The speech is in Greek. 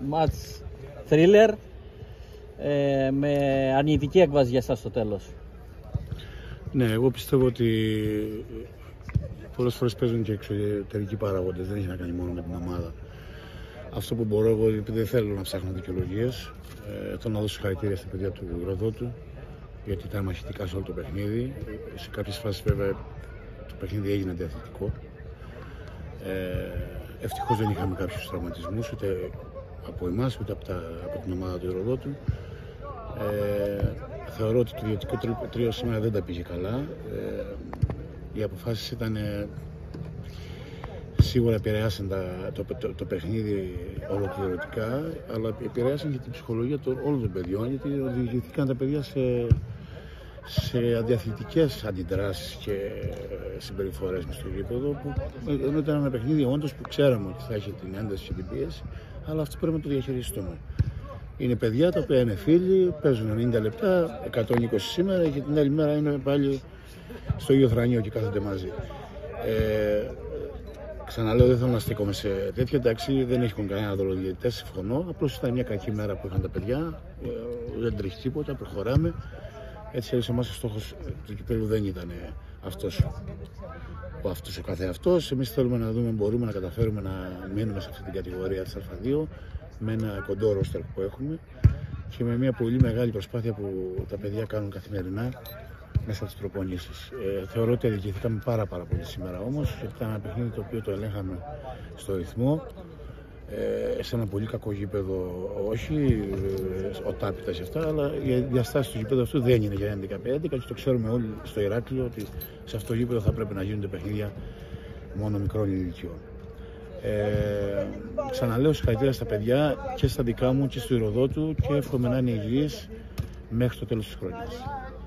μάτς θρίλερ με αρνητική έκβαση για εσάς στο τέλος. Ναι, εγώ πιστεύω ότι πολλές φορές παίζουν και εξωτερικοί παράγοντες, δεν έχει να κάνει μόνο με την ομάδα. Αυτό που μπορώ εγώ, επειδή δεν θέλω να ψάχνω δικαιολογίες, θέλω να δώσω συγχαρητήρια στα παιδιά του Ηροδότου, γιατί ήταν μαχητικά σε όλο το παιχνίδι. Σε κάποιες φάσεις βέβαια το παιχνίδι έγινε διαθετικό. Ευτυχώς δεν είχαμε κάποιους τραυματισμούς, ούτε από εμάς, ούτε από την ομάδα του Ηροδότου. Θεωρώ ότι το ιδιωτικό τρίο σήμερα δεν τα πήγε καλά. Οι αποφάσεις ήταν σίγουρα επηρεάσαν το παιχνίδι ολοκληρωτικά, αλλά επηρεάσαν και την ψυχολογία όλων των παιδιών, γιατί οδηγηθήκαν τα παιδιά σε αδιαθλητικές αντιδράσεις και συμπεριφορές μες στο γήπεδο, ενώ ήταν ένα παιχνίδι όντως που ξέραμε ότι θα έχει την ένταση και την πίεση, αλλά αυτό πρέπει να το διαχειριστούμε. Είναι παιδιά τα οποία είναι φίλοι, παίζουν 90 λεπτά, 120 σήμερα και την άλλη μέρα είναι πάλι στο ίδιο θρανείο και κάθονται μαζί. Ξαναλέω, δεν θέλω να στέκομαι σε τέτοια, εντάξει, δεν έχουν κανένα δολοδιαιτητές, συμφωνώ. Απλώς ήταν μια κακή μέρα που είχαν τα παιδιά, δεν τρέχει τίποτα, προχωράμε. Έτσι, εμάς ο στόχος του κυπέλλου δεν ήταν αυτός ο καθεαυτός. Εμείς θέλουμε να δούμε, μπορούμε να καταφέρουμε να μείνουμε σε αυτή την κατηγορία της Α2 με ένα κοντό ρόστερ που έχουμε και με μια πολύ μεγάλη προσπάθεια που τα παιδιά κάνουν καθημερινά μέσα από τις προπονήσεις. Θεωρώ ότι αδικηθήκαμε πάρα πολύ σήμερα όμως, γιατί ήταν ένα παιχνίδι το οποίο το ελέγχαμε στο ρυθμό, σε ένα πολύ κακό γήπεδο, όχι ο τάπητας και αυτά, αλλά οι διαστάσεις του γήπεδου αυτού δεν είναι για 11-11 και το ξέρουμε όλοι στο Ηράκλειο ότι σε αυτό το γήπεδο θα πρέπει να γίνονται παιχνίδια μόνο μικρών ηλικιών. Ξαναλέω συγχαρητήρια στα παιδιά και στα δικά μου και στο Ηροδότου και εύχομαι να είναι υγιείς μέχρι το τέλος της χρονιάς.